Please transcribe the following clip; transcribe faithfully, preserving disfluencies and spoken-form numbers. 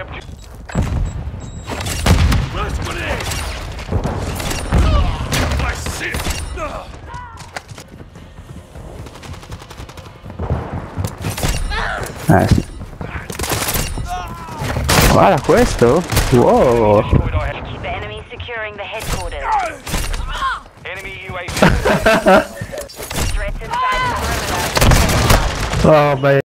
Flash grenade! I see it! Eh sì. Guarda questo! Wow! Keep the enemy securing the headquarters. Enemy U A V. Threats inside the perimeter. Oh, beh.